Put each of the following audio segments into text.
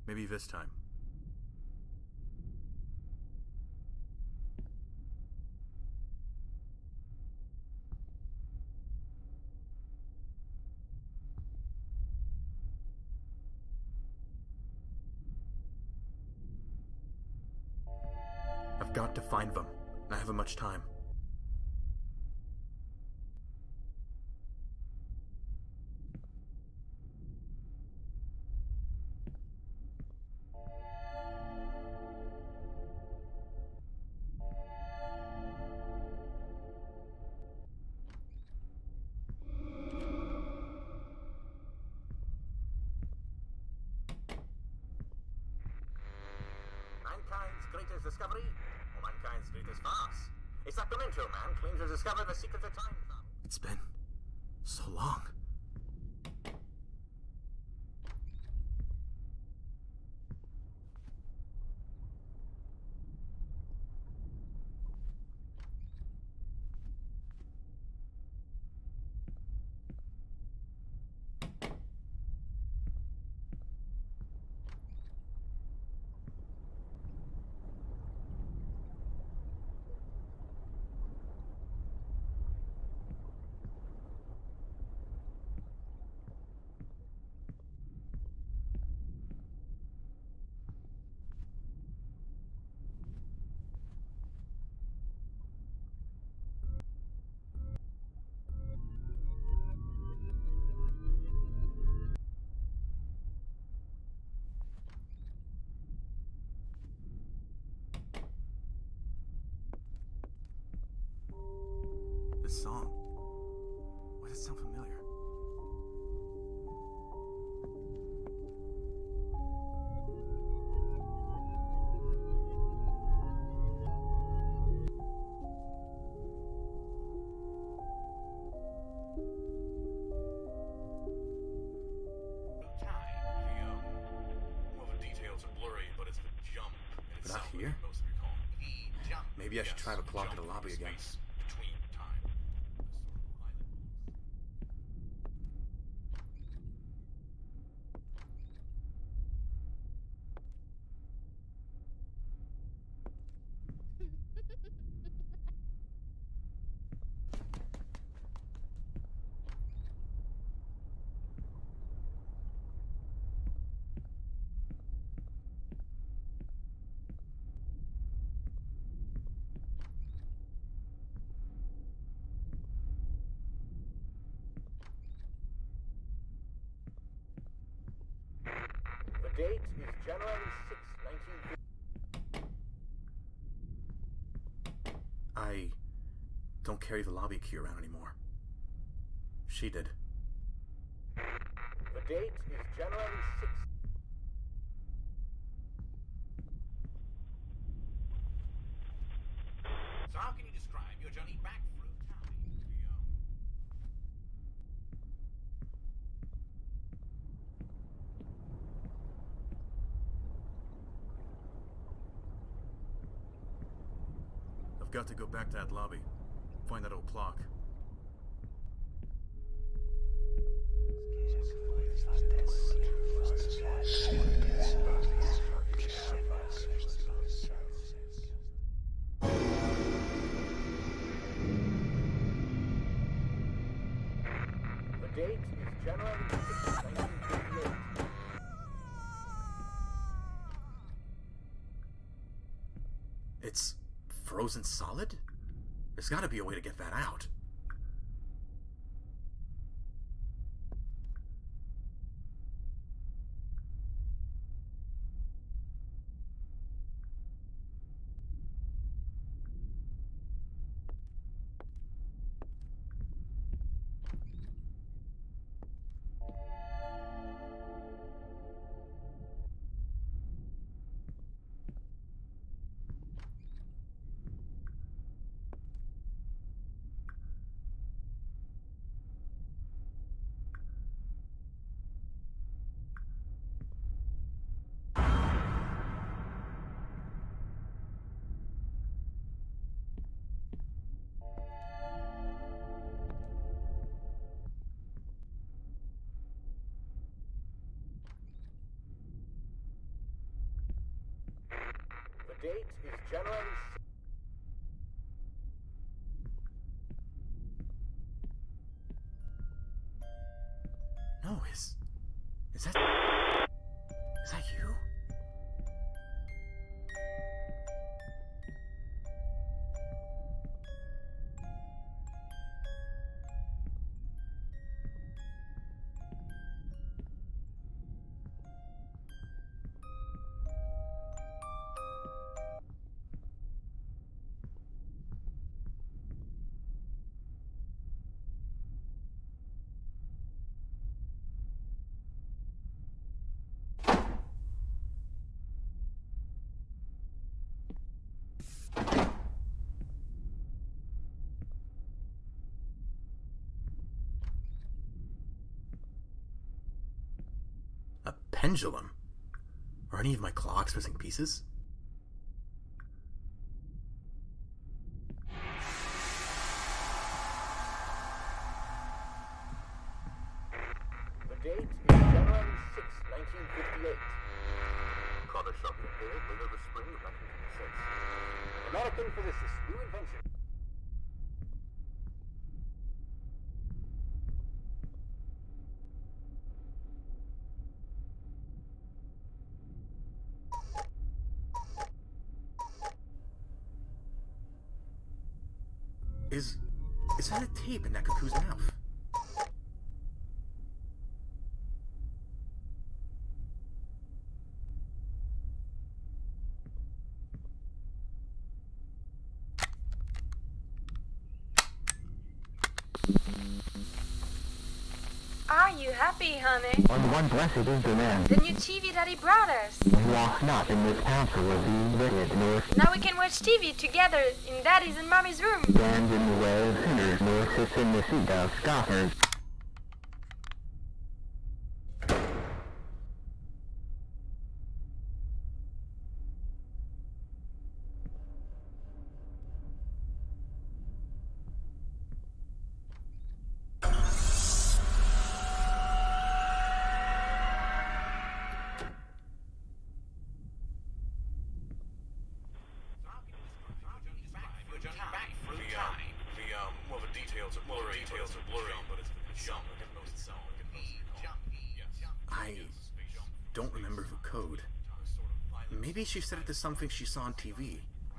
Maybe this time. I've got to find them. I haven't much time. Mankind's greatest discovery, or mankind's greatest farce? It's that Memento man claims to discover the secret of time. It's been so long. This song. Why does it sound familiar? All the details are blurry, but it's the jump in But not itself here? that most recall. The jump. Maybe I should try the clock in jump the lobby from again. space between time. The date is January 6, 1950. I don't carry the lobby key around anymore. She did. The date is January 6. So how can you describe your journey back through time? I've got to go back to that lobby. Find that old clock. The date is January 6, 1958. It's frozen solid? There's gotta be a way to get that out. date is January 6th. No, is that you? A pendulum? Are any of my clocks missing pieces? The date is January 6th, 1958. Product shall be appeared later this spring of 1956. American physicist, new invention. Is that a tape in that cuckoo's mouth? Are you happy, honey? On one blessed is the man The new TV Daddy brought us. who walks not in this counsel of the wicked, nor Now we can watch TV together in Daddy's and Mommy's room. stands in the way of sinners, nor sits in the seat of scoffers. Details are blurry, but it's the jump. I don't remember the code. Maybe she set it to something she saw on TV.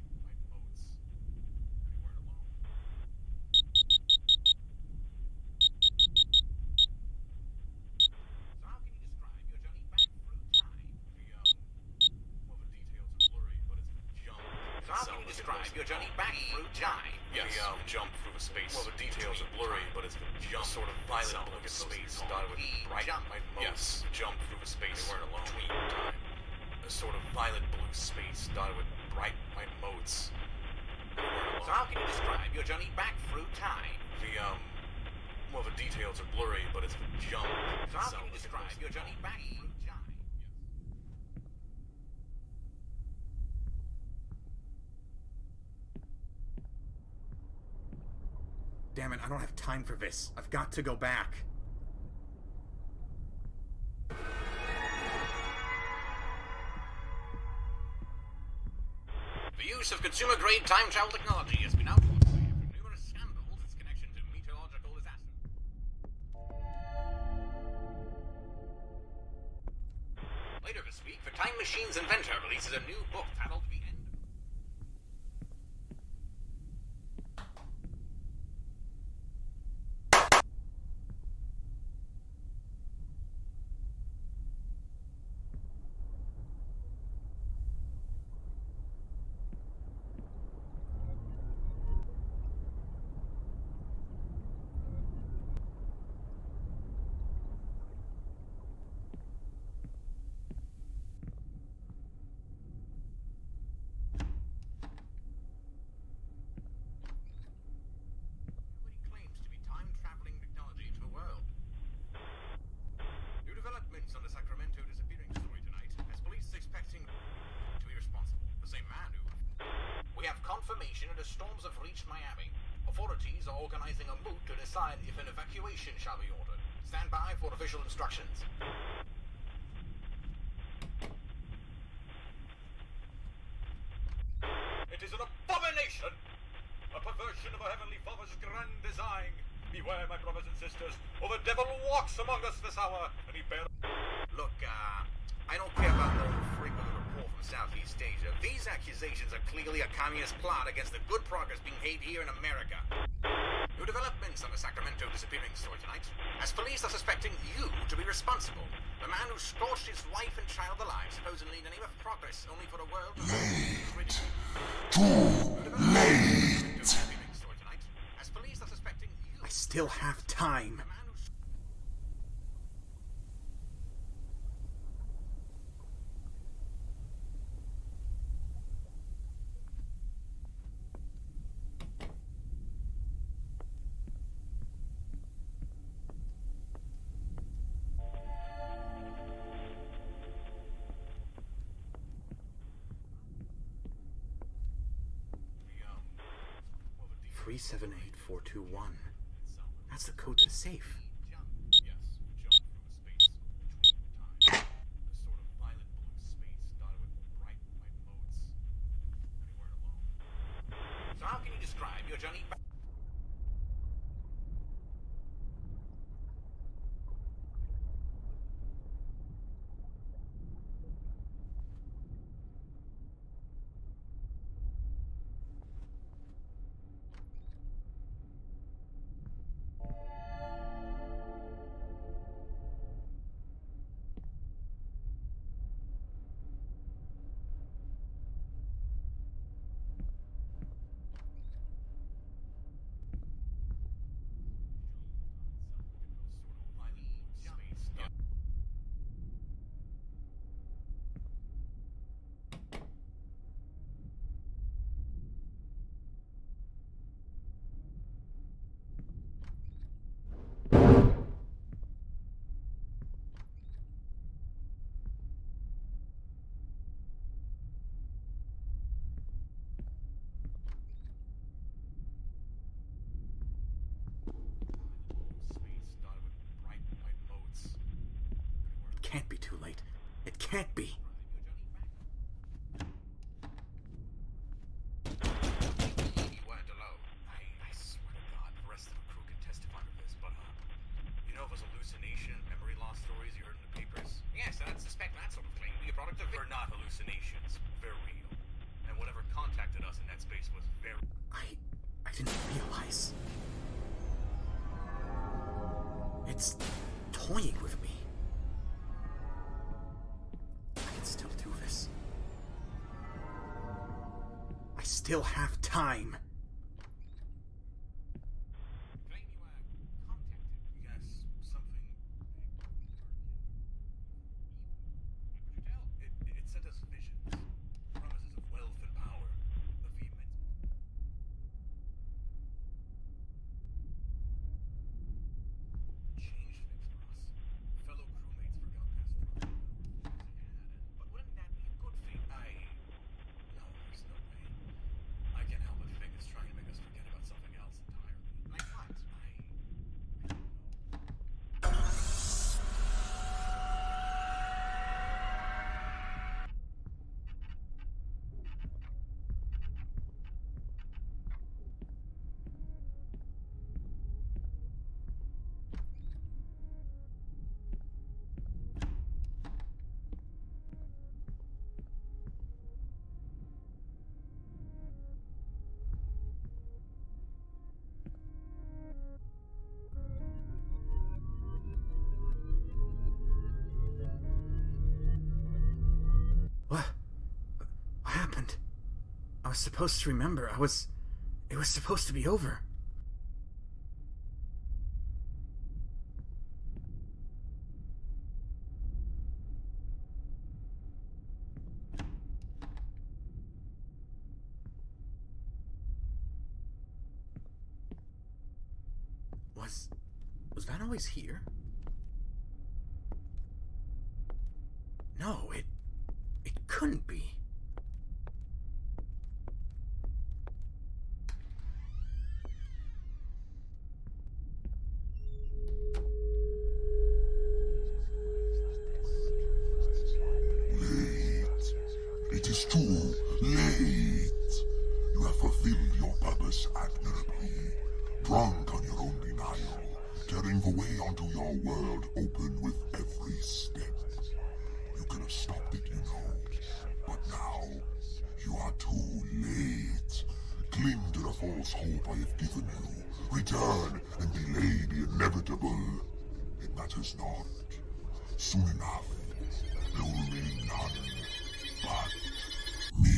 So how can you describe your journey back through time? Yes, jump through the space. Well, the details are blurry, but it's the jump sort of violent look at space dotted with bright white motes. Yes, jump through the space. They weren't alone. Between time. A sort of violet blue space dotted with bright white motes. So how can you describe your journey back through time? Well, the details are blurry, but it's the jump. So how can you describe your journey back through time? Damn it, I don't have time for this. I've got to go back. The use of consumer-grade time travel technology has been outlawed after numerous scandals its connection to meteorological disaster. Later this week, the Time Machine's inventor releases a new book titled The End. Claims to be time-traveling technology to the world. New developments on the Sacramento disappearing story tonight, as police suspect him to be responsible. The same man who... We have confirmation that the storms have reached Miami. Authorities are organizing a moot to decide if an evacuation shall be ordered. Stand by for official instructions. expression of our Heavenly Father's grand design. Beware, my brothers and sisters, or the devil walks among us this hour, and he bear... Look, I don't care about no frequent report from Southeast Asia. These accusations are clearly a communist plot against the good progress being made here in America. New developments on the Sacramento disappearing story tonight, as police are suspecting you to be responsible. The man who scorched his wife and child alive, supposedly in the name of progress, only for the world to... Late! As police are suspecting you... I still have time. Three 78421. That's the code to the safe. Yes, jump through a space between time. A sort of violet blue space dotted with bright white motes. And you weren't alone. So how can you describe your journey back? Can't be too late. It can't be. You weren't alone. I swear to God, the rest of the crew can testify to this, but, you know those hallucination, memory loss stories you heard in the papers? Yes, I'd suspect that sort of claim to be a product of... They're not hallucinations. They're real. And whatever contacted us in that space was very... I didn't realize. It's toying with me. Still do this. I still have time. Claim you were contacted. Yes, something... What could you tell? It sent us visions. Promises of wealth and power. The vehement... Changed things for us. Fellow crewmates forgot past trauma. But wouldn't that be a good thing? No, there's no way. I can't help but think it's trying to make us forget about something else entirely. Like what? What happened? I was supposed to remember. It was supposed to be over. Was that always here? No, it couldn't be. It is too late. You have fulfilled your purpose, admirable. onto your world open with every step. You could have stopped it, you know. But now, you are too late. Cling to the false hope I have given you. Return and delay the inevitable. It matters not. Soon enough, there will remain none but me.